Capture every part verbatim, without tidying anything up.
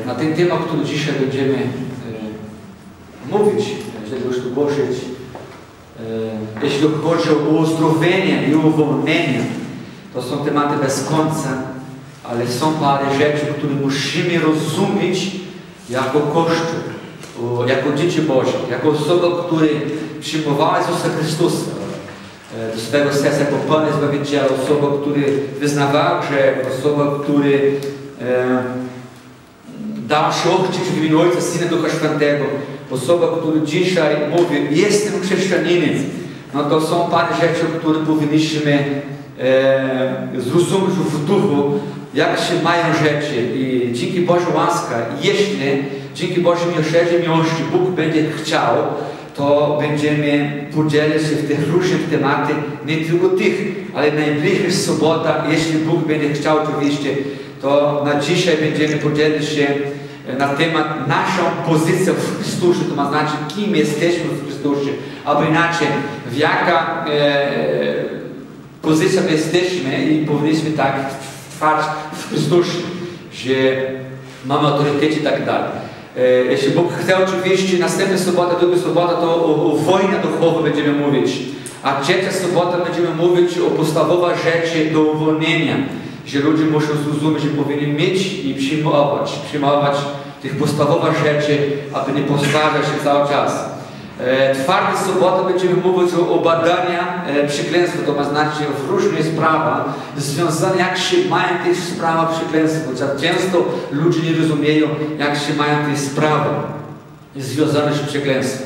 na ten temat, który dzisiaj będziemy e, mówić, żeby już tu głosić, e, jeśli chodzi o uzdrowienie i uwolnienie, to są tematy bez końca, ale są parę rzeczy, które musimy rozumieć jako Kościół, jako dzieci Boże, jako osoba, która przyjmowała Jezusa Chrystusa do swojego serca jako Pana i Zbawiciela, osoba, która wyznawała grzech, osoba, która e, dała się ochrzcić w imieniu Ojca, Syna, Ducha Świętego, osoba, która dzisiaj mówi, jestem chrześcijaninem, no to są parę rzeczy, które powinniśmy e, zrozumieć w duchu, jak się mają rzeczy. I dzięki Bożej łasce, jeśli dzięki Bożej miłosierdziu, miłości Bóg będzie chciał, to będziemy podzielić się w tych różnych tematach, nie tylko tych, ale najbliższa sobota, jeśli Bóg będzie chciał oczywiście, to na dzisiaj będziemy podzielić się na temat naszą pozycję w Chrystusie, to ma znaczy, kim jesteśmy w Chrystusie, albo inaczej, w jaka e, pozycja jesteśmy i powinniśmy tak trwać w Chrystusie, że mamy autorytet i tak dalej. E, jeśli Bóg chce oczywiście, następna sobota, druga sobota, to o, o wojnie duchowej będziemy mówić, a trzecia sobota będziemy mówić o podstawowych rzeczy do uwolnienia, że ludzie muszą zrozumieć, że powinni mieć i przyjmować, przyjmować tych podstawowych rzeczy, aby nie poswarzać się cały czas. E, czwarta sobota będziemy mówić o, o badaniach e, przekleństwa, to ma znaczy w różnych sprawach związane, jak się mają te sprawy przekleństwa. Często ludzie nie rozumieją, jak się mają te sprawy związane z przekleństwem.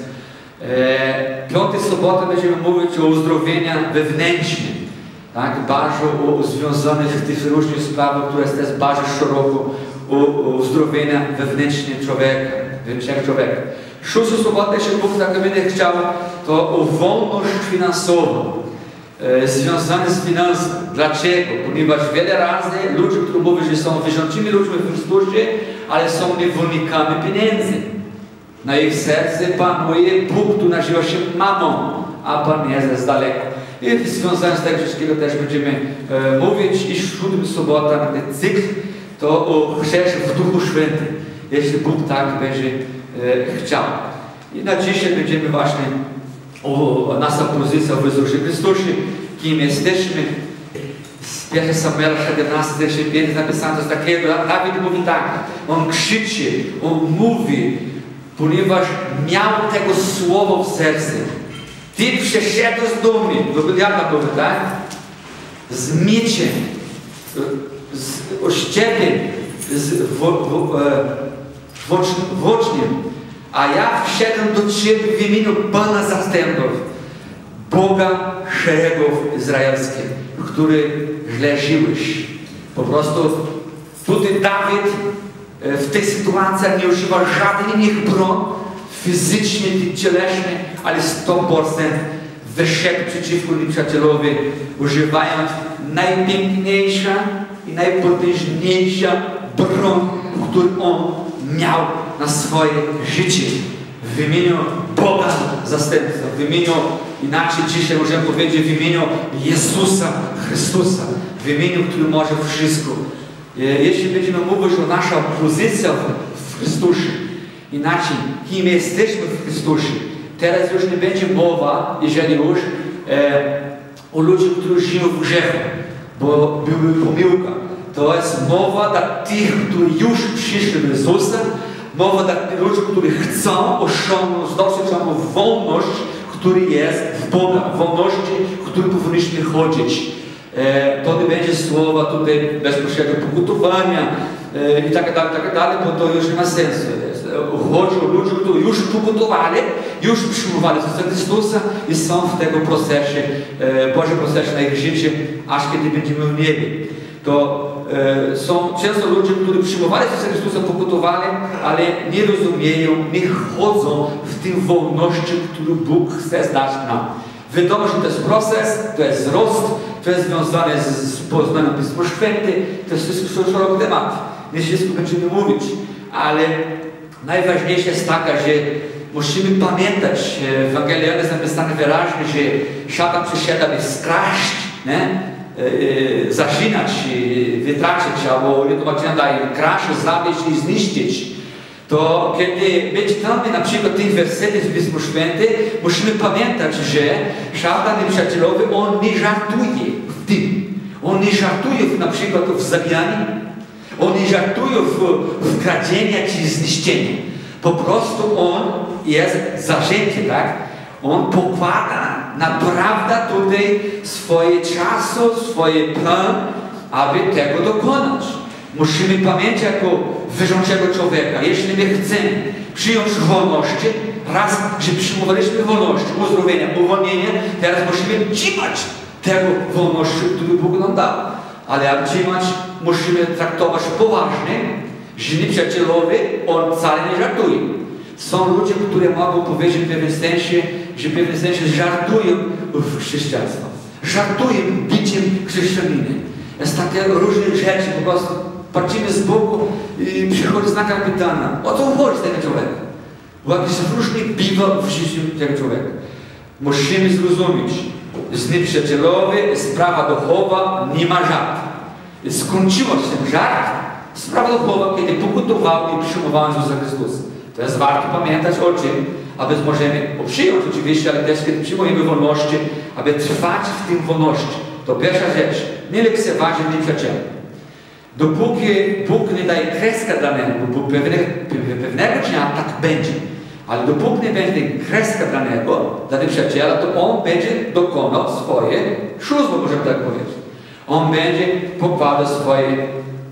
E, piąta sobota będziemy mówić o uzdrowieniach wewnętrznych, tak, bardzo o, o związanych z tych różnych sprawach, które jest też bardzo szeroko o, o uzdrowienia wewnętrznych człowieka, wewnętrznego człowieka. Szósta sobota, jeśli Bóg tak będzie chciał, to o wolność finansową e, związane z finansami. Dlaczego? Ponieważ wiele razy ludzie, którzy mówią, że są wierzącymi ludźmi w Chrystusie, ale są niewolnikami pieniędzy. Na ich serce panuje Bóg, który nazywa się mamą, a Pan jest z daleko. I związane z tego wszystkiego też będziemy e, mówić. I siódma sobota, cykl, to o chrzcie w Duchu Świętym, jeśli Bóg tak będzie e, chciał. I na dzisiaj będziemy właśnie o, o nasza pozycja w Jezusie Chrystusie, kim jesteśmy. Z pierwszego Samuela siedemnaście, pięć napisane jest takiego, Dawid mówi tak, on krzyczy, on mówi, ponieważ miał tego słowa w sercu. Ty przeszedłeś do mnie, jak to mówi, tak? Z mieczem, z oszczepem, z włóczniem, a ja wszedłem do Ciebie w imieniu Pana Zastępów, Boga szeregów izraelskich, który źle żyłeś. Po prostu tutaj Dawid w tej sytuacji nie używa żadnych innych broń, fizycznie i cieleśnie, ale sto procent wyszedł przeciwko nieprzyjacielowi, używając najpiękniejsza i najpotężniejsza broń, którą on miał na swoje życie. W imieniu Boga Zastępstwa, w imieniu, inaczej dzisiaj możemy powiedzieć, w imieniu Jezusa Chrystusa, w imieniu, który może wszystko. Jeśli będziemy mówić o naszą pozycję w Chrystusie, inaczej, kim jesteśmy w Chrystusie, teraz już nie będzie mowa, jeżeli już, e, o ludziach, którzy żyją w grzechu, bo były pomyłka. To jest mowa dla tych, którzy już przyszli do Jezusa, mowa dla tych ludzi, którzy chcą osiągnąć, zdobyć wolność, która jest w Boga, wolności, w której powinniśmy chodzić. E, to nie będzie słowa tutaj bezpośrednio pokutowania e, i tak dalej, tak dalej, bo to już nie ma sensu. Chodzi o ludzi, którzy już pokutowali, już przyjmowali Jezusa Chrystusa i są w tego procesie, e, Bożym procesie na ich życie, aż kiedy będziemy w niebie. To e, są często ludzie, którzy przyjmowali Jezusa Chrystusa, pokutowali, ale nie rozumieją, nie chodzą w tym wolności, którą Bóg chce dać nam. Wiadomo, że to jest proces, to jest wzrost, to jest związane z, z poznaniem Pisma Święte, to jest wszystko szeroki temat. Nie wszystko będziemy mówić, ale najważniejsze jest taka, że musimy pamiętać, w Ewangelii jest napisane wyraźnie, że szatan przyszedł, aby skraść, nie? e, zaczynać, wytracić, albo daje krasze, zabić i zniszczyć, to kiedy my czytamy na przykład tych wersetów z Pisma Święte, musimy pamiętać, że szatan nieprzyjacielowy, on nie żartuje w tym. On nie żartuje na przykład w zabijaniu, on nie żartuje w, w kradzieniu czy zniszczeniu. Po prostu on jest zarzędzie, tak? On pokłada naprawdę tutaj swoje czasu, swoje plan, aby tego dokonać. Musimy pamiętać jako wierzącego człowieka, jeśli my chcemy przyjąć wolność, raz, że przyjmowaliśmy wolność, uzdrowienia, uwolnienia, teraz musimy trzymać tego wolności, którą Bóg nam dał. Ale aby trzymać, musimy traktować poważnie, że nieprzyjacielowy, on wcale nie żartuje. Są ludzie, którzy mogą powiedzieć w pewnym sensie, że w pewnym sensie żartują w chrześcijaństwo. Żartują biciem chrześcijaninem. Jest takie różne rzeczy, po prostu patrzymy z boku i przychodzi znaka pytania, o co chodzi tego człowieka? Bo jakiś różny bywa w życiu tego człowieka. Musimy zrozumieć, z nieprzyjacielowy sprawa duchowa nie ma żartu. Skończyła się żart, sprawa duchowa, kiedy pokutował i przyjmował Jezusa Chrystusa. To jest warto pamiętać o czym, aby możemy przyjąć oczywiście, ale też kiedy przyjmujemy wolności, aby trwać w tym wolności. To pierwsza rzecz, nie lekceważyć nieprzyjaciela. Dopóki Bóg nie daje kreska danego, bo pewnego, pewnego dnia tak będzie. Ale dopóki nie będzie kreska danego, dla nieprzyjaciela, to on będzie dokonał swoje służby, możemy tak powiedzieć. On będzie pokładał swoje e,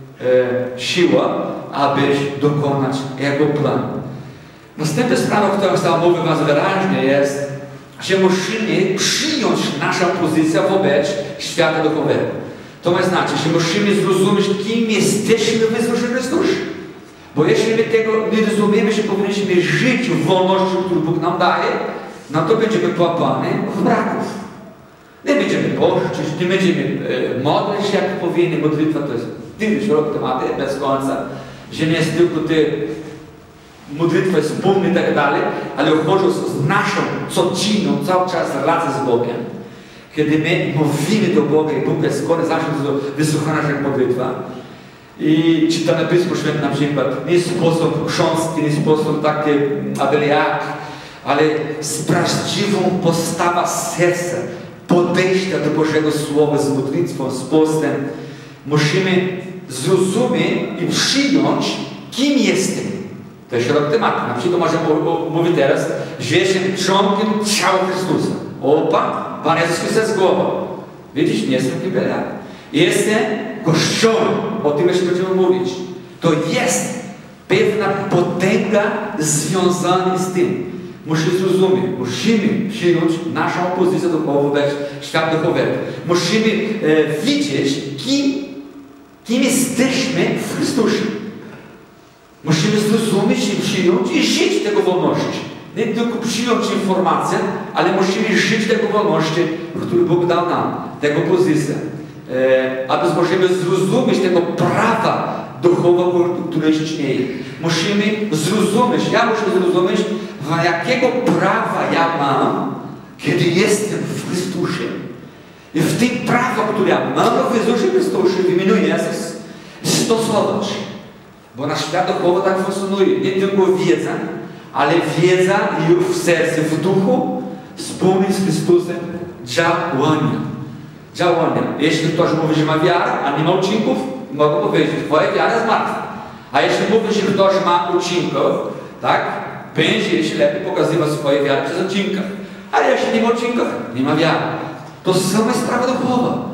siły, aby dokonać jego planu. Następna sprawa, o której chcę mówić bardzo wyraźnie, jest, że musimy przyjąć naszą pozycję wobec świata duchowego. To ma znaczy, że musimy zrozumieć, kim jesteśmy w Jezusie Chrystusie. Bo jeśli my tego nie rozumiemy, że powinniśmy żyć w wolności, którą Bóg nam daje, no to będziemy połapani w braków. Nie będziemy pościć, nie będziemy e, modlić się jak powinni. Modlitwa to jest tyle szerokie tematy, bez końca, że nie jest tylko te modlitwa jest wspólna i tak dalej, ale chodzi z naszą codzienną, cały czas relacją z Bogiem. Kiedy my mówimy do Boga i Bóg jest skoro zawsze wysłucha nasza modlitwa. I czytamy Pismo Święte na przykład, nie sposób chrząstki, nie sposób taki abeliak, ale z prawdziwą postawą serca, podejścia do Bożego Słowa z modlitwą, z postem, musimy zrozumieć i przyjąć, kim jestem. To jest szeroki temat. Na przykład możemy mówić teraz, że jestem członkiem ciała Chrystusa. Opa, Pan Jezus Chrystus jest głową. Widzisz, nie jestem liberalny. Jestem Kościołem. O tym jeszcze będziemy mówić. To jest pewna potęga związana z tym. Musimy zrozumieć, musimy przyjąć naszą pozycję duchową wobec świata duchowego. Musimy e, widzieć, kim, kim jesteśmy w Chrystusie. Musimy zrozumieć i przyjąć i żyć tego wolności. Nie tylko przyjąć informację, ale musimy żyć tego wolności, który Bóg dał nam, tego pozycję. E, aby możemy zrozumieć tego prawa duchowego, które istnieje. Musimy zrozumieć, ja muszę zrozumieć, jakiego prawa ja mam, kiedy jestem w Chrystusie. I w tym prawo, które ja mam w Jezusie Chrystusie, w imieniu Jezus, stosować. Bo nasz świat duchowy tak funkcjonuje. Nie tylko wiedza, ale wiedza już w sercu, w duchu, wspólnie z Chrystusem działania. Działania. Jeśli ktoś mówi, że ma wiarę, a nie ma uczynków, mogę powiedzieć, twoja wiara jest martwa. A jeśli mówi, że ktoś ma uczynków, tak, będzie się lepiej pokazywać swoje wiary przez uczynkach. Ale jeśli nie ma uczynków, nie ma wiary. To sama sprawa duchowa.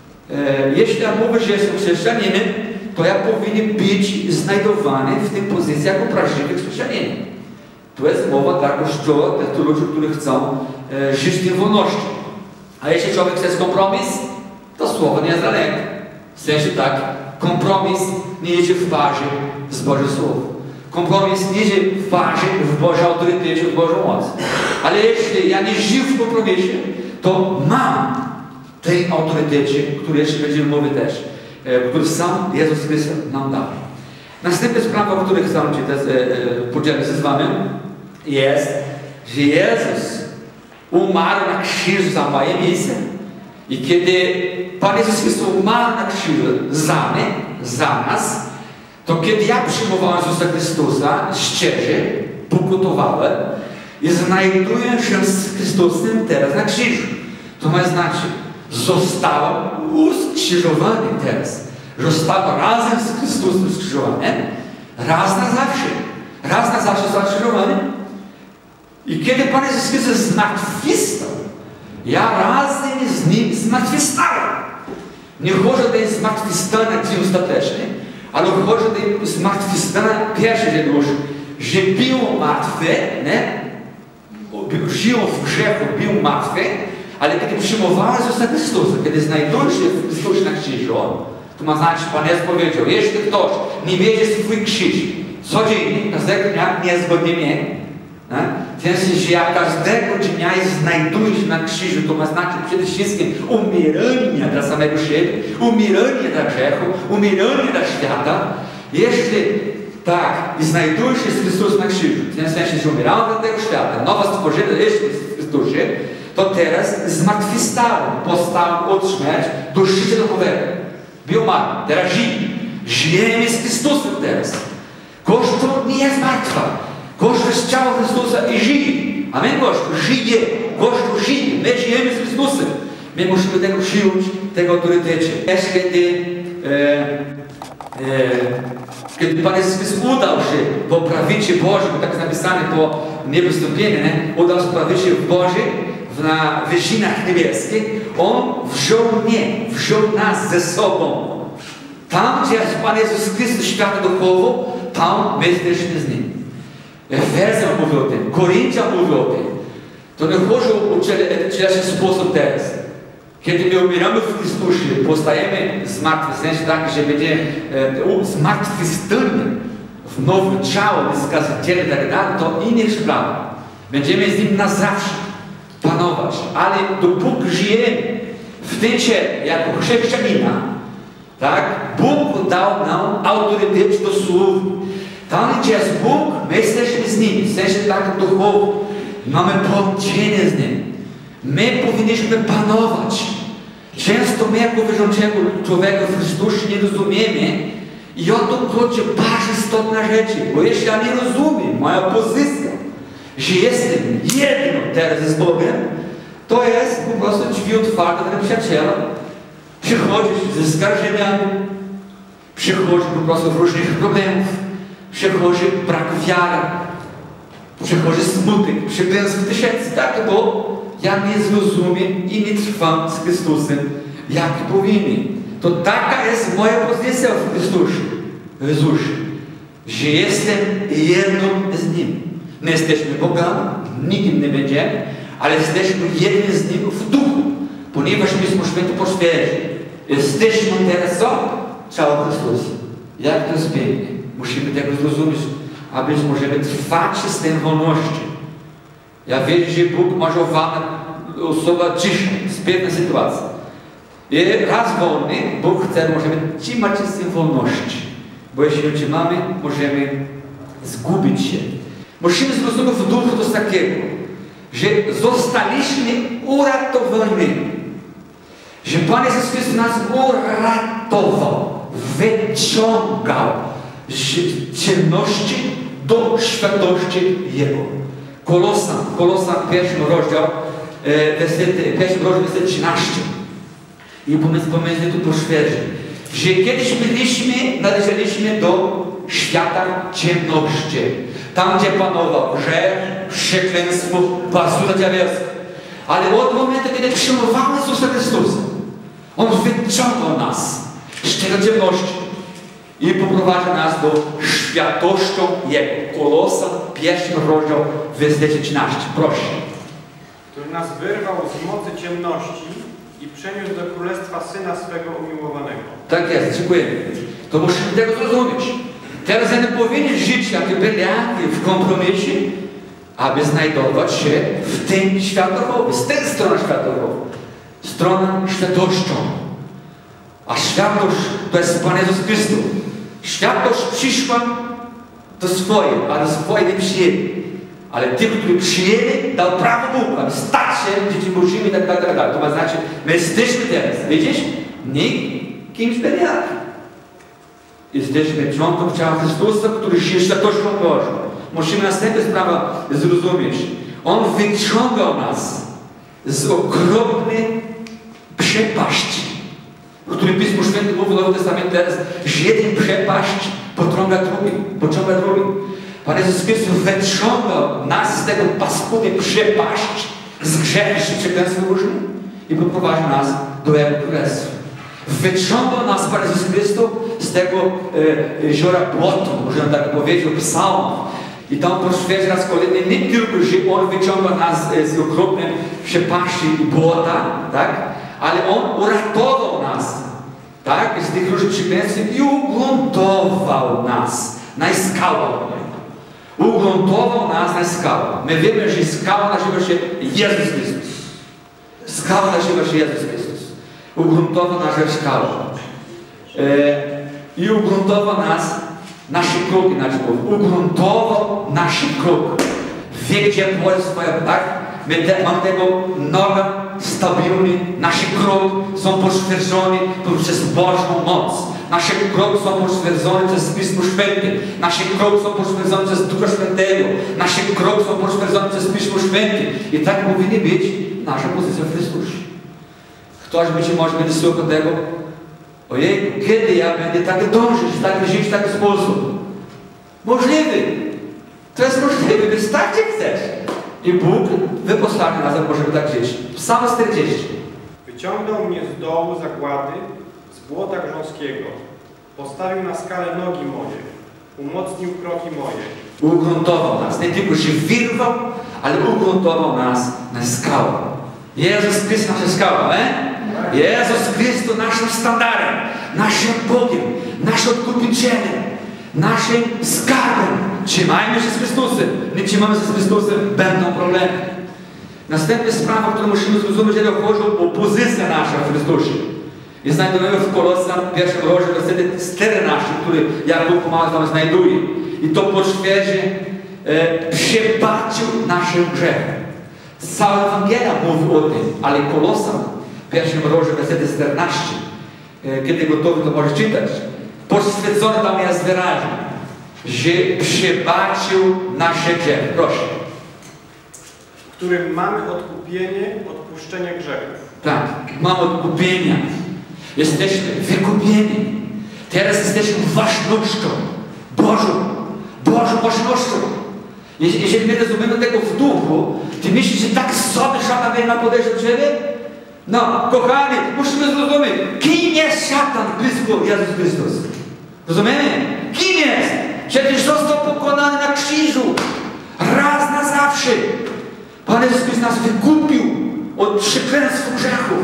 E, jeśli ja mówię, że jestem chrześcijaninem, to ja powinien być znajdowany w tej pozycji jako prawdziwy chrześcijanin. To jest mowa dla Kościoła, dla tych ludzi, którzy chcą e, żyć w tej wolności. A jeśli człowiek chce kompromis, to słowo nie jest daleko. W sensie tak, kompromis nie jedzie w parze z Bożym Słowem. Kompromis nie jedzie w parze w Bożym autorytecie, w Bożą moc. Ale jeśli ja nie żyję w kompromisie, to mam tej autorytecie, który jeszcze będziemy mówić też, e, który sam Jezus Chrystus nam dał. Następna sprawa, o której chcę Cię e, e, podzielić z Wami, jest, że Jezus umarł na krzyżu za moje miejsce. I kiedy Pan Jezus Chrystus umarł na krzyżu za mnie, za nas, to kiedy ja przyjmowałem Jezusa Chrystusa, szczerze, pokutowałem i znajduję się z Chrystusem teraz na krzyżu. To ma znaczy, zostałem uskrzyżowany teraz. Zostałem razem z Chrystusem skrzyżowany, raz na zawsze. Raz na zawsze zakrzyżowany. I kiedy Pan Jezus Chrystus zmartwychwstał, ja razem z Nim zmartwychwstałem. Nie chodzi o to zmartwychwstanie ostateczne, ale chodzi o to zmartwychwstanie pierwsze, że już, że był martwy, nie? Żył w grzechu, był martwy, ale kiedy przyjmowałem Jezusa Chrystusa, kiedy znajdujesz się w Chrystusie na krzyżu, to ma znaczy, Pan Jezus powiedział, jeśli ktoś nie wiedzie swój krzyż, codziennie, każdego dnia, niezgodnie mnie, w sensie, że ja każdego dnia znajduję się na krzyżu, to ma znaczy przede wszystkim umieranie dla samego siebie, umieranie dla grzechu, umieranie dla świata. Jeśli tak, i znajdujesz się z Chrystusem na krzyżu, w tym sensie, że umierałem dla tego świata, nowa stworzenie jest w Chrystusie, to teraz zmartwychwstałem, postałem od śmierci do życia duchowego. Był martwy, teraz żyje. Żyjemy z Chrystusem teraz. Kościół nie jest martwa. Kościół jest ciało Chrystusa i żyje. Amen, Kościół żyje. Kościół żyje. My żyjemy z Chrystusem. My musimy tego przyjąć, tego autorytecie. Jest kiedy, e, e, kiedy Pan Jezus Chrystus udał się po prawicie Bożym, bo tak jest napisane po niewystąpieniu, nie? Udał się po prawicie Bożym, na wyżynach niebieskich, On wziął mnie, wziął nas ze sobą. Tam, gdzie jest Pan Jezus Chrystus świata duchowo, tam my jesteśmy z Nim. Efezjan mówi o tym, Koryntian mówi o tym. To nie chodzi o cielesny sposób teraz. Kiedy my umieramy w Chrystusie, postajemy zmartwy, w sensie tak, że będziemy e, zmartwychwstani w nowym ciało, skaziciele i tak dalej, to inna sprawa. Będziemy z Nim na zawsze panować, ale dopóki żyjemy w tym ciele, jako chrześcijanina, tak, Bóg dał nam autorytet do słów. Tam, gdzie jest Bóg, my jesteśmy z Nim, w sensie tak duchowo. Mamy połączenie z Nim. My powinniśmy panować. Często my, jako wierzącego człowieka w Chrystusie, nie rozumiemy i o to chodzi bardzo istotna rzecz, bo jeśli ja nie rozumiem, moja pozycja, że jestem jedno teraz z Bogiem, to jest po prostu drzwi otwarte dla przyjaciela. Przychodzisz ze skarżeniami, przychodzi po prostu różnych problemów, przychodzi brak wiary, przychodzi smutek, przychodzi tysięcy, tak, bo ja nie zrozumiem i nie trwam z Chrystusem, jak powinien. To taka jest moja pozycja w Chrystusie, w Jezusie, że jestem jedną z Nim. My jesteśmy bogami, nikim nie będziemy, ale jesteśmy jednym z Nim w duchu, ponieważ Pismo Święte potwierdzi. Jesteśmy teraz co? Ciało Chrystusa. Jak to jest pięknie. Musimy tego zrozumieć, aby możemy trwać z tej wolności. Ja wierzę, że Bóg może owana osoba dzisiaj z pewnej sytuacji. I raz wolny, Bóg chce, możemy trzymać się z tej wolności. Bo jeśli ją trzymamy, możemy zgubić się. Musimy zrozumieć w duchu coś takiego, że zostaliśmy uratowani. Że Pan Jezus Chrystus nas uratował, wyciągał z ciemności do światłości Jego. Kolosan, Kolosan, pierwszy rozdział, e, pierwszy rozdział, werset trzynaście. I pomiędzy tu poświadczy, że kiedyś byliśmy, należeliśmy do świata ciemności. Tam, gdzie panował grzech, przekleństwo, pasura diabelska. Ale od momentu, kiedy przyjmowamy Jezusa Chrystusa, On wyciągnął nas z tego ciemności i poprowadził nas do światłości Jego. Kolosan, pierwszy rozdział, werset trzynaście. Proszę. Który nas wyrwał z mocy ciemności i przeniósł do królestwa Syna swego umiłowanego. Tak jest, dziękujemy. To musimy tego zrozumieć. Teraz ja nie powinien żyć jak bydlaki w kompromisie, aby znajdować się w tym światowym, z tej strony światową. Strona światłością. A światłość to jest Pan Jezus Chrystus. Światłość przyszła do swojej, a do swojej nie przyjęli. ale tych, którzy przyjęli, dał prawo Bóg, aby stać się dziećmi Bożymi i tak dalej, tak dalej. To ma znaczy, my jesteśmy teraz, widzisz? Nie kimś beriaty. Jesteśmy członkiem ciała Chrystusa, który się światłością Bożą. Musimy następną sprawę zrozumieć. On wyciągał nas z okropnej przepaści, o której Pismo Święte mówi w Nowym Testamencie teraz, że jeden przepaść pociąga drugi, pociąga drugi. Pan Jezus Chrystus wyciągał nas z tego paskudnej przepaści, z grzechu, z przekleństwa różnym i poprowadził nas do Jego Królestwa. Wyciągał nas Pan Jezus Chrystus z tego e, jeziora błotu, można tak powiedzieć, psalmów. I tam poświęca raz kolejny nie tylko, że On wyciąga nas z okropnej przepaści i błota, tak? Ale On uratował nas, tak? Z tych różnych przekleństw i ugruntował nas na skałę. Ugruntował nas na skałę. My wiemy, że skała nazywa się Jezus Chrystus. Skała nazywa się Jezus Chrystus. Ugruntował naszą skałę. E, I ugruntował nas nasze kroki, znaczy ugruntował nasze kroki. Wie, gdzie pole swoje, tak? My te, mamy tego noga stabilny, nasze kroki są potwierdzone przez Bożą moc. Nasze kroki są potwierdzone przez Pismo Święte. Nasze kroki są potwierdzone przez Ducha Świętego. Nasze kroki są potwierdzone przez Pismo Święte. I tak powinny być nasza pozycja w Chrystusie. Ktoś być może będzie słuchał tego, ojej, kiedy ja będę tak dążyć, tak żyć w taki sposób? Możliwy. To jest możliwe, wystarczy chcesz. I Bóg wyposaży nas, aby możemy tak żyć. Psalm czterdzieści. Wyciągnął mnie z dołu zagłady, z błota grząskiego. Postawił na skalę nogi moje. Umocnił kroki moje. Ugruntował nas. Nie tylko się wyrwał, ale ugruntował nas na skałę. Jezus Chrystus nasza skała, nie? Jezus Chrystus naszym standardem, naszym Bogiem, naszym odkupicielem, naszym skarbem. Trzymajmy się z Chrystusem. Nie trzymamy się z Chrystusem, będą problemy. Następna sprawa, którą musimy zrozumieć, jeżeli chodzi o pozycję naszą w Chrystusie. I znajdujemy w Kolosan, w pierwszym rozdziale, wersety czternaście, który Jakub pomaga tam znajduje. I to potwierdzi, e, przebaczył nasze grzechy. Cała Ewangelia mówi o tym, ale Kolosan, w pierwszym rozdziale, wersety czternaście, e, kiedy gotowy, to możesz czytać. Potwierdzone tam jest wyraźnie, że przebaczył nasze grzechy. Proszę. W którym mamy odkupienie, odpuszczenie grzechów. Tak, mamy odkupienia. Jesteśmy wykupieni. Teraz jesteśmy własnością Bożą. Bożą własnością. Jeżeli my rozumiemy tego w duchu, ty myślisz, że tak sobie szatan będzie nam podejść do ciebie? No, kochani, musimy zrozumieć, kim jest szatan blisko Jezus Chrystus. Rozumiemy? Kim jest? Przecież został pokonany na krzyżu. Raz na zawsze. Pan Jezus Chrystus nas wykupił od przekleństw grzechów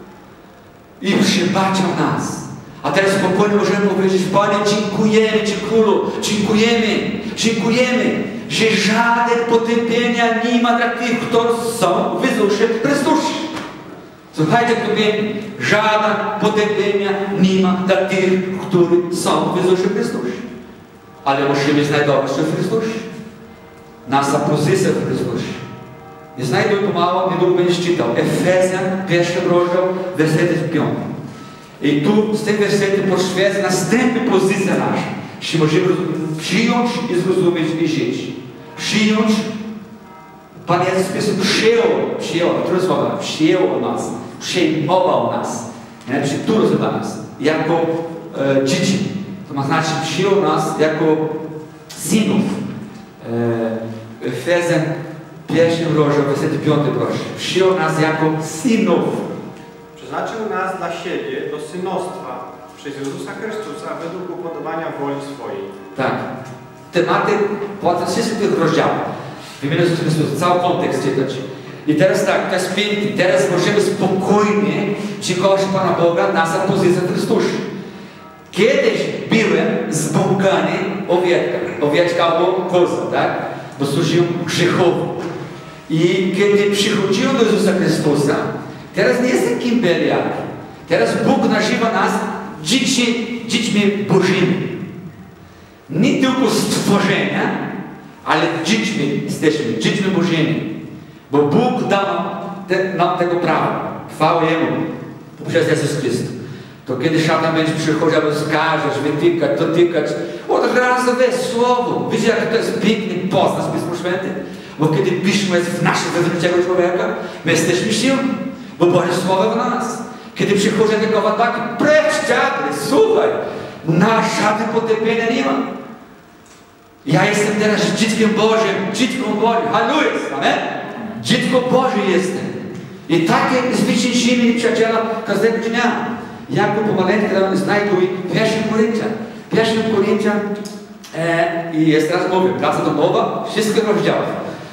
i przebaczył nas. A teraz spokojnie możemy powiedzieć, Panie, dziękujemy Ci, Królu, dziękujemy, dziękujemy, że żadne potępienia nie ma dla tych, którzy są wyzuszy w Chrystusie. Słuchajcie, kobiety, żadne potępienia nie ma dla tych, którzy są wyzuszy w Chrystusie. Ale musimy znajdować się w Chrystusie. Nasza pozycja w Chrystusie. I znajduj pomału, niedługo będziesz czytał. Efezjan, pierwszy rozdział, wersety piąty. I tu z tym wersetem potwierdza następna pozycja nasza. Że możemy przyjąć i zrozumieć i żyć. Przyjąć. Pan Jezus Chrystus przyjął, przyjął, które słowa, przyjął nas, przejmował nas. Nie? Przytulał za nas, jako e, dzieci. To ma znaczy przyjął nas jako synów. E, Efezjan, pierwszy rozdział, wersety piąty, proszę. Przyjął nas jako synów. Przeznaczył nas dla siebie do synostwa przez Jezusa Chrystusa według upodobania woli swojej. Tak. Tematy płacą wszystkich tych rozdziałów. W imieniu Jezusa Chrystusa. Cały kontekst czytać. I teraz tak, to jest piękne. Teraz możemy spokojnie dziękować Pana Boga nasza pozycja w Chrystusie. Kiedyś byłem zbłąkany owieczka. Owieczka albo koza, tak? Bo służył grzechowo. I kiedy przychodziłem do Jezusa Chrystusa, teraz nie jestem kim byli jak. Teraz Bóg nazywa nas dzieci, dziećmi Bożymi. Nie tylko stworzenia, ale dziećmi jesteśmy, dziećmi Bożymi. Bo Bóg dał te, nam tego prawa. Chwała Jemu poprzez Jezus Chrystus. To kiedy szatan będzie przychodził, aby skarżyć, wytykać, dotykać, od razu weź Słowo. Wiecie, jak to jest piękny poznać Pismo Święte? Bo kiedy Pismo jest w naszym wewnętrznego człowieka, my jesteśmy silni, bo Boże Słowo w nas. Kiedy przychodzi takowe ataki, precz diable, słuchaj, na żadne potępienia nie ma. Ja jestem teraz dzieckiem Bożym, dziecką Bożym, halleluja, amen? Dziecko Boże jestem. I takie zwyciężymy przyjaciela każdego dnia. Jak go pomaleńku znajduj pierwszym Koryntian. Pierwszym Koryntian e, i jest teraz mówię, praca domowa, wszystkie rozdziały.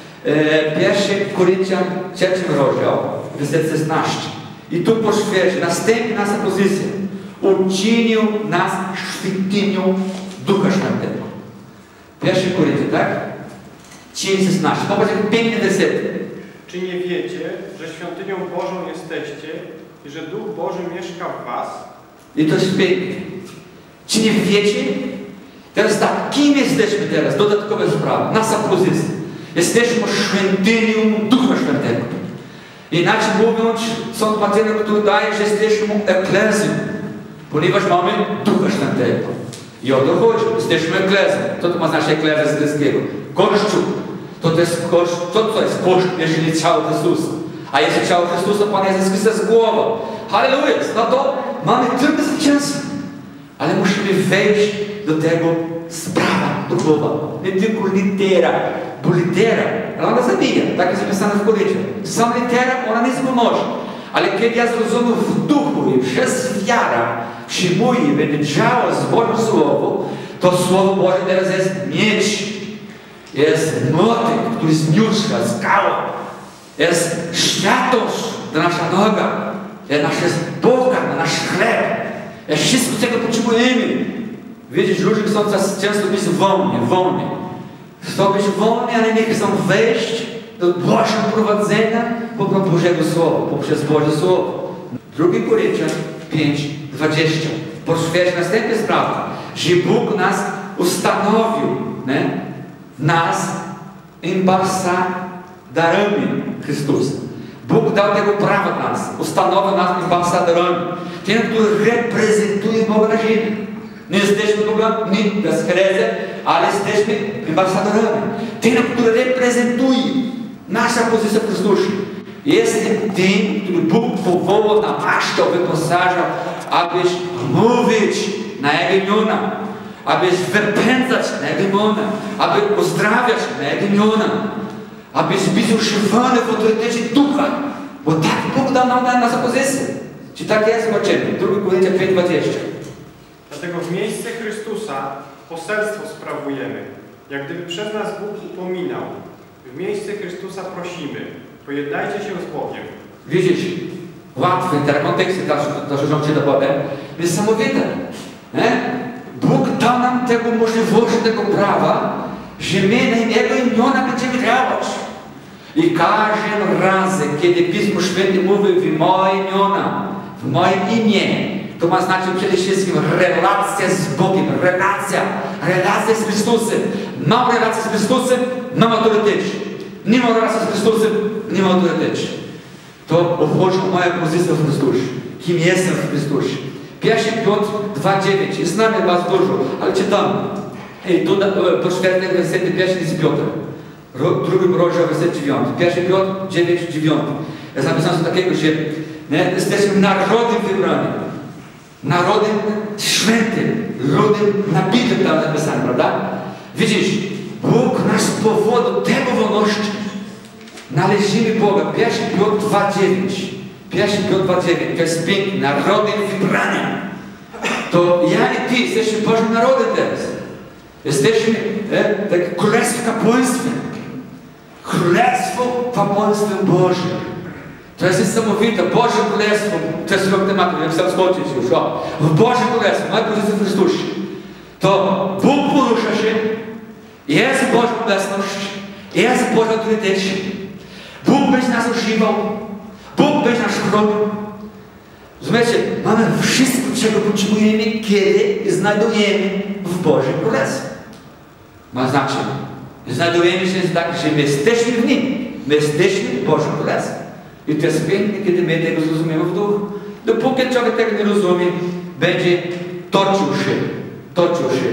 E, pierwszy Koryntian, trzeci rozdział, werset szesnasty. I tu poświęci, następna nasza pozycja. Uczynił nas świątynią Ducha Świętego. Pierwszy Koryntian, tak? trzy szesnaście. Popatrz, jak piękny werset. Czy nie wiecie, że świątynią Bożą jesteście i że Duch Boży mieszka w was? I to jest piękne. Czy nie wiecie? Teraz tak, kim jesteśmy teraz? Dodatkowe sprawy. Nasza pozycja. Jesteśmy świątynią Ducha Świętego. Inaczej mówiąc, są paterny, który daje, że jesteśmy eklezją. Ponieważ mamy Ducha Świętego. I o to chodzi. Jesteśmy eklezją. Co to ma znaczyć eklezja z greckiego? Kościół. To, to jest kościół. Co to jest kościół, jeżeli ciało Chrystusa? A jeśli ciało Chrystusa, Pan Jezus Chrystus jest głowa. Halleluja! No to mamy tylko zwycięstwo. Ale musimy wejść do tego sprawa duchowa. Nie tylko litera. Bo litera, ona zabija. Tak jest napisane w Koryncie. Sam litera, ona nic nie pomoże. Ale kiedy ja zrozumiem w duchu i przez wiarę przyjmuję i będę działał z Bożym Słowem, to Słowo Boże teraz jest miecz. Jest motyk, który zniósł skałę. Jest światłość dla nasza noga. Jest nasz Boga, na nasz chleb. Jest wszystko, czego potrzebujemy. Widzisz, ludzie chcą często być wolni, wolni. Chcą być wolni, ale nie chcą wejść do Bożego prowadzenia poprzez Bożego Słowa, poprzez Boże Słowo. drugi Koryntian pięć dwadzieścia. Poświęci następne sprawy, że Bóg nas ustanowił, nie? Nas ambasadorami Chrystusa. Bóg dał tego prawa dla nas. Ustanowił nas ambasadorami. Tym, który reprezentuje Boga na ziemi. Nie jesteśmy Boga, nie bez herezji, ale jesteśmy ambasadorami. Tym, który reprezentuje naszą pozycję w Chrystusie. Jestem tym, który Bóg powołał na masztę, wyposażał, abyś mówić na Jego imiona. Aby wypędzać na Jego imiona, aby uzdrawiać na Jego imiona, aby być używany w autorytecie Ducha, bo tak Bóg dał nam na naszą pozycję. Czy tak jest? Zobaczymy. drugi Koryntian pięć dwadzieścia. Dlatego w miejsce Chrystusa poselstwo sprawujemy, jak gdyby przez nas Bóg upominał. W miejsce Chrystusa prosimy, pojednajcie się z Bogiem. Widzisz, łatwy, ten kontekst, to, że rządzi do Boga, niesamowite. Nie? Bóg dał nam tego możliwość, tego prawa, że my na Jego imiona będziemy działać. I każdym razem, kiedy Pismo Święte mówi w moje imiona, w moim imię, to ma znaczyć przede wszystkim relacja z Bogiem, relacja, relacja z Chrystusem. Mam relację z Chrystusem, mam autorytet. Nie mam relacji z Chrystusem, nie mam autorytet. To obchodzi moja pozycja w Chrystusie. Kim jestem w Chrystusie. Pierwszy Piotr dwa dziewięć. Jest nami bardzo dużo, ale czytamy. I tu poświęcę wersety pierwszy z Piotra. Drugi rozdział, werset dziewiąty. Pierwszy Piotr dziewięć dziewiąty. Jest napisane takiego, że nie, jesteśmy narodem wybranym. Narodem świętym. Ludem nabitym tam napisane, prawda? Widzisz, Bóg nas powołał do tego wolności. Należymy Boga. Pierwszy Piotr dwa dziewięć. Pierwszy Piotr dwa dziewięć. To jest piękne. Narodem wybranym. To ja i Ty jesteśmy Bożym narodem teraz. Jesteśmy e, tak królestwem kapłaństwem. Królestwo kapłaństwem Bożym. To jest niesamowite. Boże Królestwo. To jest rok tematu. Ja chcę skończyć już. O. W Boże Królestwo. Moja pozycja w Chrystusie. To Bóg porusza się. Jest Boża obecność. Jest Boże autorytet. Bóg będzie nas używał. Bóg będzie nas chronił. Rozumiecie? Mamy wszystko, czego potrzebujemy, kiedy znajdujemy w Bożym Królestwie. Ma znaczenie. Znajdujemy się tak, że my jesteśmy w Nim. My jesteśmy w Bożym Królestwie. I to jest piękne, kiedy my tego zrozumiemy w duchu. Dopóki człowiek tego nie rozumie, będzie toczył się, toczył się.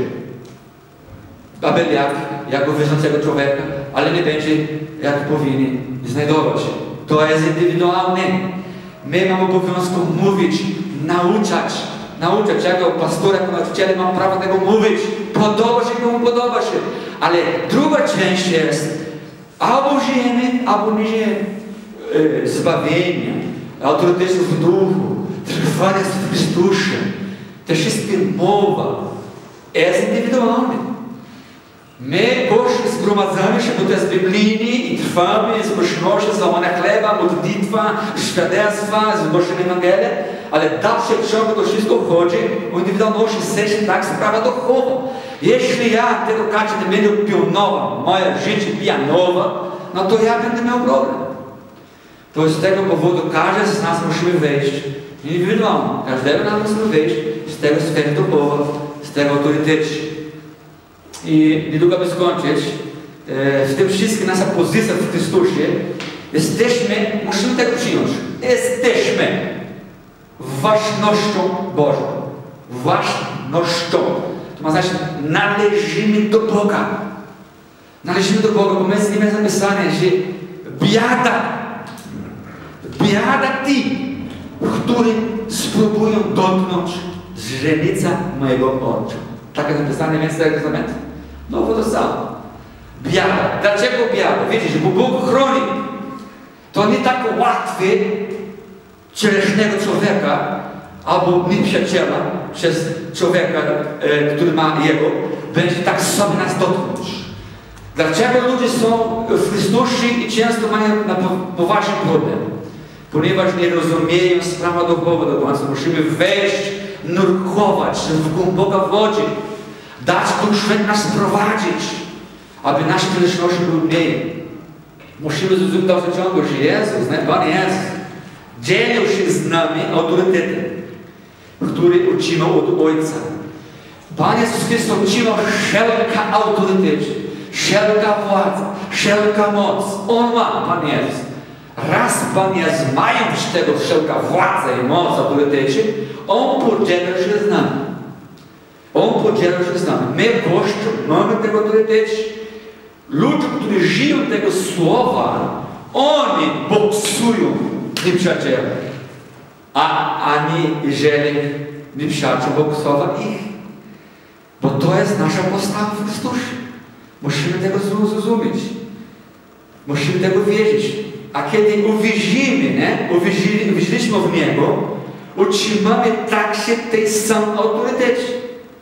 Abel jak, jako wierzącego człowieka, ale nie będzie, jak powinien znajdować się. To jest indywidualne. My mamy obowiązku mówić, nauczać. Nauczać, jako pastora, jako nauczyciele mam prawo tego mówić. Podoba się komu podoba się. Ale druga część jest, albo żyjemy, albo nie żyjemy. E, zbawienie, autorytet w duchu, trwanie w Chrystusie. Te wszystkie mowa jest indywidualne. My, Boże, zgromadzamy się, bo to jest biblijny i trwamy z społecznością, złamania chleba, modlitwa, świadectwa, z Bożym Ewangelii, ale dalsze ciągu to wszystko chodzi o indywidualności serca, tak, sprawa duchowa. Jeśli ja tego kaczy nie będę pilnował, moje życie pijanowa, no to ja będę miał problem. To z tego powodu każdy z nas musimy wejść indywidualnie. Każdego nas musimy wejść z tego sfery duchowa, z tego autorytetu. I niedługo by skończyć. E, w tym wszystkim nasza pozycja w Chrystusie, jesteśmy, musimy tego przyjąć. Jesteśmy ważnością Bożą. Ważnością. To ma znaczyć, należymy do Boga. Należymy do Boga, bo my z nim jest napisane, że biada, biada ci, którzy spróbują dotknąć źrenica mojego oczu. Tak jest napisane w Miejscu Testamentu. No to samo. Biada. Dlaczego biada? Wiecie, bo Bóg chroni. To nie tak łatwe cielesnego człowieka albo nieprzyjaciela przez człowieka, e, który ma Jego, będzie tak sobie nas dotknąć. Dlaczego ludzie są w Chrystusie i często mają na poważny problem? Ponieważ nie rozumieją sprawy duchowe do końca. Musimy wejść, nurkować w głęboka wodzie, dać Duch Święty nas prowadzić, aby nasze cielesności były mniej. Musimy zrozumieć w dalszym ciągu, że Jezus, nie? Pan Jezus, dzielił się z nami autorytetem, który utrzymał od Ojca. Pan Jezus Chrystus utrzymał wszelka autorytet, wszelka władza, wszelka moc. On ma, Pan Jezus. Raz Pan Jezus, mając tego wszelka władza i moc, autorytecie, On podzielał się z nami. On podzielał się z nami. My, Kościół, mamy tego autorytet. Ludzie, którzy żyją tego słowa, oni boksują nieprzyjaciele. A ani jeżeli nieprzyjaciel boksował ich. Bo to jest nasza postawa w Chrystusie. Musimy tego zrozumieć. Musimy tego wierzyć. A kiedy uwierzymy, nie? Uwierzyli, uwierzyliśmy w Niego, utrzymamy także tej samej autorytecie.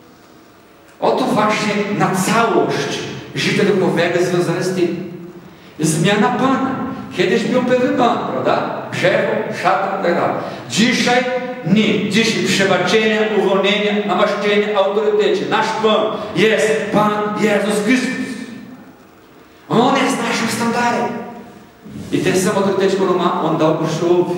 Oto właśnie na całość życia duchowego związane z tym. Zmiana Pana. Kiedyś był pewien Pan, prawda? Grzechu, szatan, tak dalej. Dzisiaj nie. Dzisiaj przebaczenie, uwolnienie, namaszczenie, autorytecie. Nasz Pan jest Pan Jezus Chrystus. On jest naszym standardem. I ten sam autorytet, który ma, On dał Kościołowi.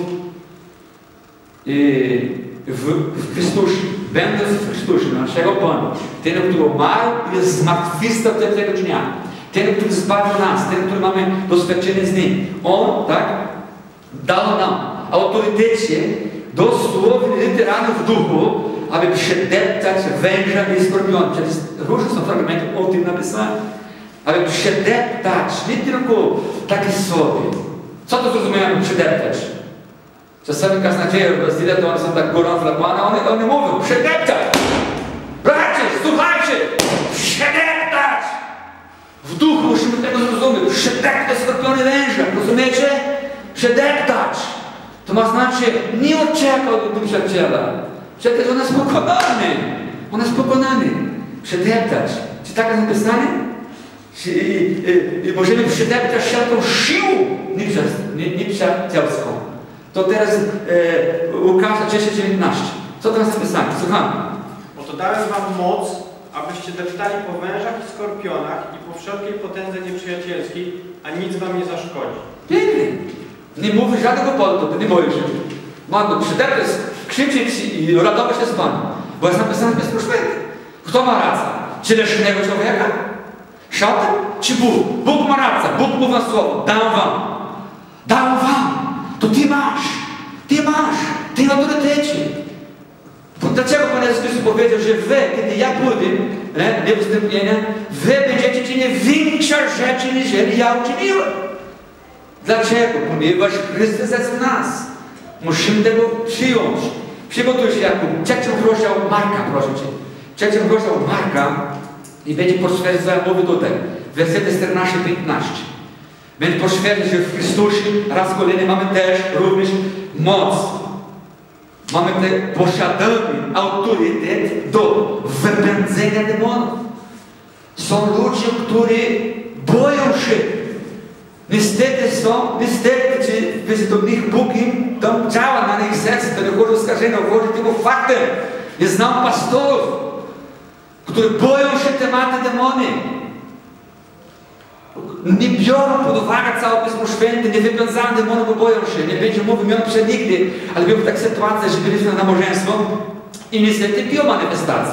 I w, w Chrystusie, będąc w Chrystusie, naszego Pana, ten, który umarł i jest zmartwychwstał tego dnia, ten, który zbawił nas, ten, który mamy doświadczenie z Nim, On, tak, dał nam autorytecie, dosłownie, literalnie w duchu, aby przedeptać węża i skorpiona. Przecież różne są fragmenty o tym napisane. Aby przedeptać, nie tylko takie sobie. Co to zrozumiałem przedeptać? Czasami kaznodzieje w Brazyli, to one są tak gorące dla Pana, one, one mówią, przedeptać! Bracie, słuchajcie! Przedeptać! W duchu musimy tego zrozumieć. Przedeptać skorpiony węża, rozumiecie? Przedeptać! To ma znaczy, nie odczekał od przyjaciela. Przecież on jest pokonany. On jest pokonany. Przedeptać. Czy tak jest napisane? I, i, i możemy przedeptać wszelką siłą nieprzyjacielską. To teraz e, Łukasza dziesięć dziewiętnaście. Co teraz napisane? Słuchamy. Oto dałem wam moc, abyście deptali po wężach i skorpionach i po wszelkiej potędze nieprzyjacielskiej, a nic wam nie zaszkodzi. Pięknie. Nie mówi żadnego powodu, to nie boisz się. Mogę przydeptać, krzyczeć i radować się z Panem. Bo jest napisane bez proszpety. Kto ma rację? Cielesnego człowieka? Szatan? czy Bóg? Bóg ma rację, Bóg mówi na słowo, dam wam. Dam wam. To ty masz. Ty masz. Ty autorytecie. Dlaczego Pan Jezus Chrystus powiedział, że wy, kiedy ja pójdę, nie, nie wystąpienia, wy będziecie czynić większe rzeczy, niżeli ja uczyniłem. Dlaczego? Ponieważ Chrystus jest w nas. Musimy tego przyjąć. Przygotuj się, Jakub. Trzecią proszę o Marka, proszę Cię. Trzecią proszę o Marka i będzie potwierdzał, mówi tutaj, wersety czternaście piętnaście. Będzie potwierdzać, że w Chrystusie raz kolejny mamy też również moc. Mamy te posiadamy autorytet do wypędzenia demonów. Są ludzie, którzy boją się. Niestety są, niestety, czy do nich Bóg im tam działa na ich serce, to nie chodzi o skażenie, chodzi tylko faktem. Ja znam pastorów, którzy boją się tematy demony. Nie biorą pod uwagę całe Pismo Święte, nie wypędzają demonów, bo boją się. Nie będzie mówił miał nigdy, ale była taka sytuacja, że byliśmy na nabożeństwo i niestety biło manifestację.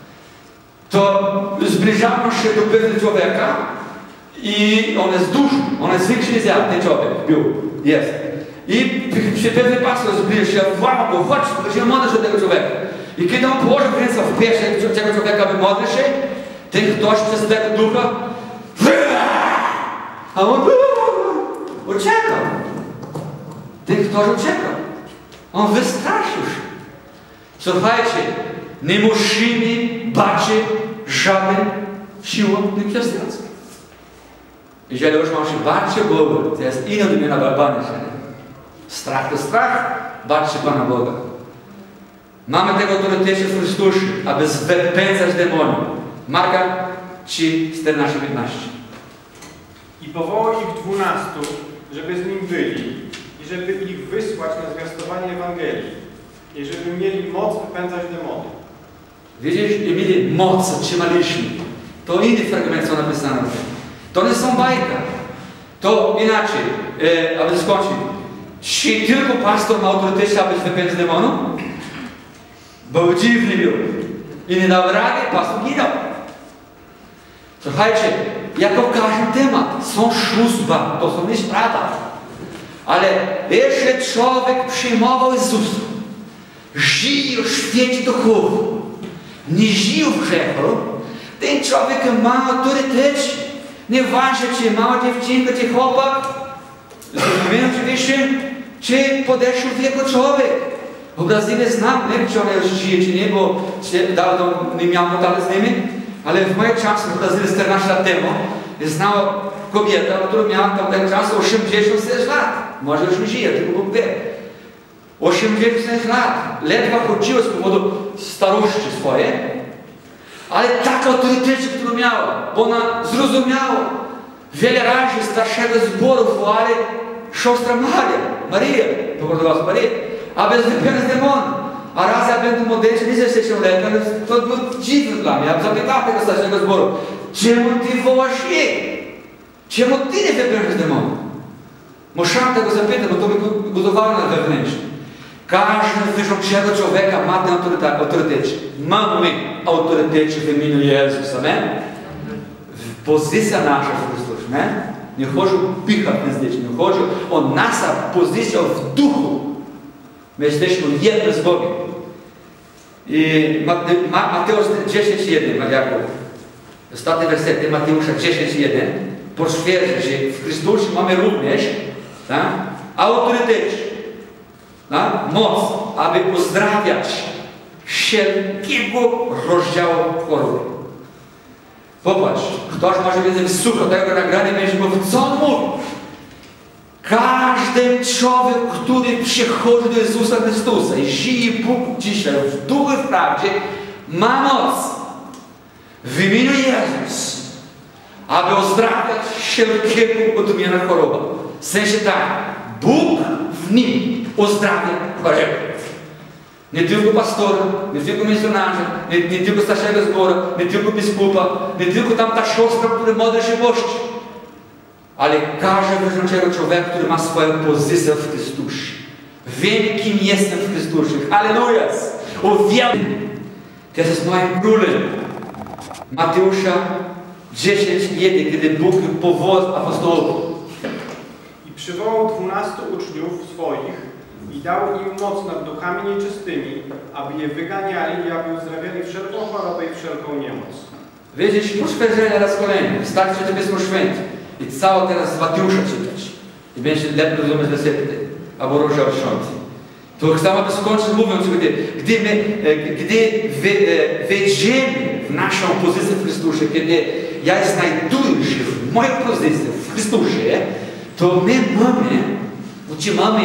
To zbliżano się do pewnego człowieka i on jest duży, on jest większy niż ja, ten człowiek był, jest. I przy pewny pastor zbliżył się, wołał go, chodź, prosimy modlić się do tego człowieka. I kiedy on położył ręce w piersi tego człowieka, by modlić się, ten ktoś przez tego ducha a on uciekał. Ten ktoś uciekał. On wystraszył się. Słuchajcie, nie musimy bać się żadnej siły nieprzyjacielskiej. Jeżeli już mam się bać się Boga, to jest inna odmiana bania się. Strach to strach, bać się Pana Boga. Mamy tego autorytetu w Chrystusie, aby wypędzać demony. Marka trzy, czternaście piętnaście. I powołał ich dwunastu, żeby z nim byli i żeby ich wysłać na zwiastowanie Ewangelii i żeby mieli moc wypędzać demony. Widzisz, i mieli moc, otrzymaliśmy. To inny fragment są napisane. To nie są bajka. To inaczej, e, aby skończyć. Czy tylko pastor ma autorytet, aby wypędzić demonów? Bo dziwny był. I nie dał rady, pastor nie dał. Słuchajcie, jako każdy temat, są służba, to są nie sprawa. Ale jeśli człowiek przyjmował Jezusa, żyje w świecie duchowym, nie żyje w grzechu, ten człowiek ma autorytet. Nieważne, czy mała dziewczynka, czy chłopak, zrozumiałem oczywiście, czy podeszł wieku człowiek. W Brazylii znam, nie wiem, czy ona już żyje, czy nie, bo dawno nie miałem kontaktu z nimi. Ale w moim czasie, w Brazylii czternaście lat temu, znała kobieta, która miała tam ten czas osiemdziesiąt sześć lat. Może już nie żyje, tylko Bóg wie. osiemdziesiąt sześć lat. Ledwo chodziła z powodu starości swojej. Ale tak autorytet, który miała, bo ona zrozumiała. Wiele razy starszego zboru wołali siostra Maria, Maria, po portugalsku Maria, aby wypędzić demony. A raz ja będę modleć, nie jesteś lekarz, to było dziwne dla mnie. Ja zapytałem tego starszego zboru, czemu ty wołasz jej? Czemu ty nie wypędzisz demonu? Musiałem tego zapytać, bo to mi budowało na wewnętrznie. Każdy wierzącego człowieka ma ten autorytet. Mamy autorytet w imieniu Jezusa. Amen? Pozycja nasza w Chrystusie. Amen? Nie chodzi o pycha fizyczną, nie chodzi o nasza pozycja w duchu. My jesteśmy jedno z Bogiem. I Mateusz dziesięć jeden, Mariaku. Ostatnie wersety Mateusza dziesięć jeden potwierdza, że w Chrystusie mamy również tak, autorytet, tak, moc, aby uzdrawiać wszelkiego rozdziału choroby. Popatrz, ktoś może będzie wysłuchał tego nagrania i będzie mówił, co on mówi? Każdy człowiek, który przychodzi do Jezusa Chrystusa i żyje Bóg dzisiaj w duchu i w prawdzie, ma moc w imieniu Jezus, aby uzdrawiać wszelkiego odmiana choroba. W sensie tak, Bóg w nim uzdrawia chorobę. Nie tylko pastora, nie tylko misjonarza, nie, nie tylko starszego zboru, nie tylko biskupa, nie tylko tam ta siostra, która modli się pości. Ale każdy wierzącego człowieka, który ma swoją pozycję w Chrystusie. Wiem, kim jestem w Chrystusie. Halleluja! Uwielbiam. To jest moim królem. Mateusza dziesięć jeden, kiedy Bóg powołał apostołów. I przywołał dwunastu uczniów swoich i dał im moc nad duchami nieczystymi, aby je wyganiali i aby uzdrawiali wszelką chorobę i wszelką niemoc. Widzisz, poświęcenie raz kolejne. Wystarczy to Pismo Święte. I całe teraz z Mateusza czytać. I będzie lepiej rozumieć recepty. Albo rozdział dziesiąty. To chcemy to skończyć mówiąc, gdy, gdy my gdy wejdziemy w naszą pozycję w Chrystusie, kiedy ja znajduję się w moją pozycję w Chrystusie, to my mamy, otrzymamy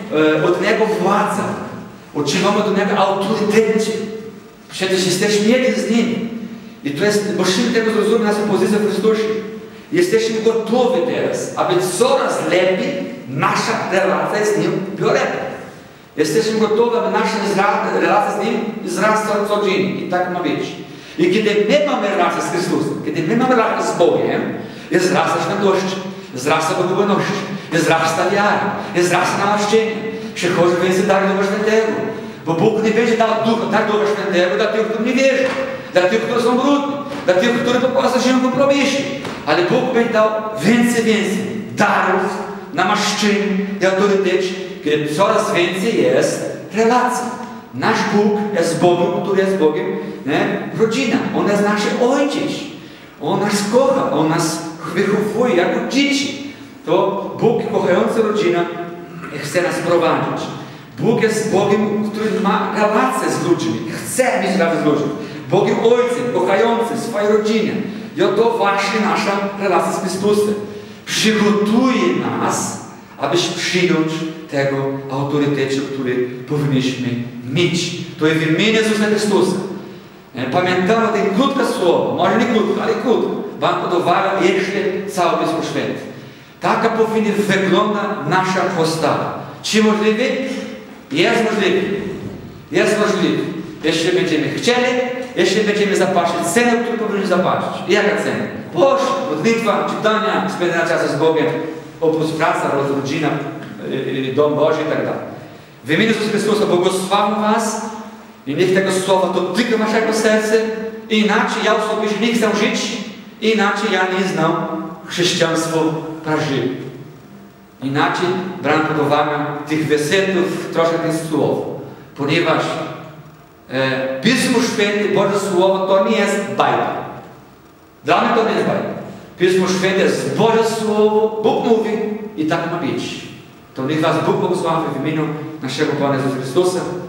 od Niego władzę. Otrzymamy od Niego autorytet. Przecież jesteśmy jedni z Nim. I to jest, musimy tego zrozumieć naszą pozycję w Chrystusie. Jesteśmy gotowi teraz, aby coraz lepiej nasza relacja z Nim była lepiej. Jesteśmy gotowi, aby nasza relacja z Nim wzrastała codziennie. I tak ma być. I kiedy my mamy relację z Chrystusem, kiedy my mamy relację z Bogiem, wzrasta świętość, wzrasta bogobojność, wzrasta wiara, wzrasta namaszczenie. Przychodzi więcej dar Ducha Świętego. Bo Bóg nie będzie dał Ducha, dar Ducha Świętego dla tych, którzy nie wierzą, dla tych, którzy są brudni, dla tych, którzy po prostu się kompromisie. Ale Bóg będzie dał więcej, więcej darów, namaszczeń i autorytet, kiedy coraz więcej jest relacji. Nasz Bóg jest Bogiem, który jest Bogiem, nie? Rodzina. On jest nasz ojciec. On nas kocha, On nas wychowuje jako dzieci. To Bóg kochający rodzinę chce nas prowadzić. Bóg jest Bogiem, który ma relacje z ludźmi. Chce mieć relacje z ludźmi. Bogiem Ojcem, kochającym swoją rodzinę. I oto właśnie nasza relacja z Chrystusem przygotuje nas, abyś przyjąć tego autorytetu, który powinniśmy mieć. To jest w imieniu Jezusa Chrystusa. Pamiętam o tym krótkie słowo, może nie krótko, ale krótko. Wam podawałem jeszcze całe Pismo Święte. Taka powinna wyglądać nasza postawa. Czy możliwe? Jest możliwe. Jest możliwe. Jeśli będziemy chcieli, jeśli będziemy zapłacić cenę, którą powinniśmy zapłacić. Jaka cena? Post, modlitwa, czytania, spędzania czasu z Bogiem, oprócz praca, rodzina, dom Boży i tak dalej. W imieniu Jezusa Chrystusa błogosławię was i niech tego słowa dotyka waszego serca. Inaczej ja osobiście nie chcę żyć, inaczej ja nie znam chrześcijaństwo prawdziwe. Inaczej brałem pod uwagę tych wersetów, troszkę tych słów, ponieważ e, Pismo Święte, Boże Słowo, to nie jest Biblia. Dla mnie to nie jest Biblia. Pismo Święte jest Boże Słowo, Bóg mówi i tak ma być. To niech was Bóg błogosławi w imieniu naszego Pana Jezusa Chrystusa.